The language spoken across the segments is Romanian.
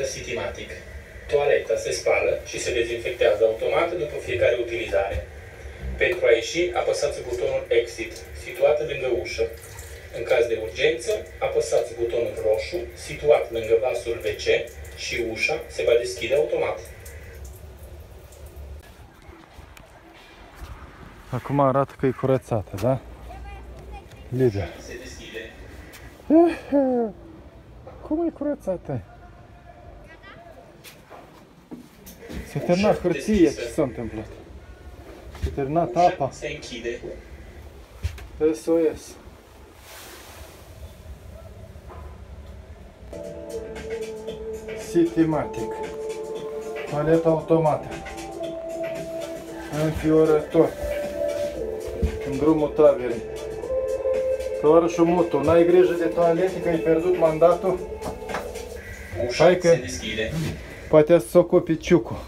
Citymatic. Toaleta se spală și se dezinfectează automat după fiecare utilizare. Pentru a ieși, apăsați butonul Exit, situat lângă ușă. În caz de urgență, apăsați butonul roșu, situat lângă vasul WC și ușa se va deschide automat. Acum arată că e curățată, da? Lider. Se deschide. Cum e curățată? S-a terminat hârtie, ce s-a întâmplat? S-a terminat apa. Se închide. SOS. Citymatic. Toaleta automată. Înfiorător. În drumul taberei. Tovarășul Mutu, n-ai grijă de toalete că ai pierdut mandatul? Ușa Hai că se deschide. poate să ocupi ciucul.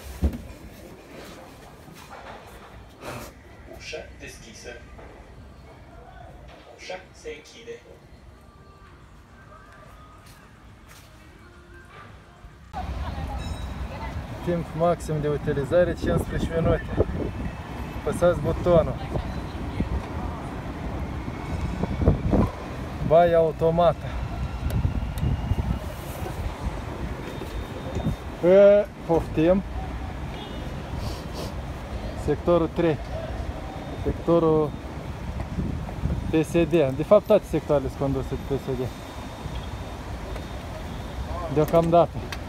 Ușa deschisă. Ușa se închide. Timp maxim de utilizare 15 minute. Apăsați butonul. Baia automată. Poftim. Sectorul 3. Sectorul PSD. De fapt toate sectoarele sunt conduse de PSD. Deocamdată.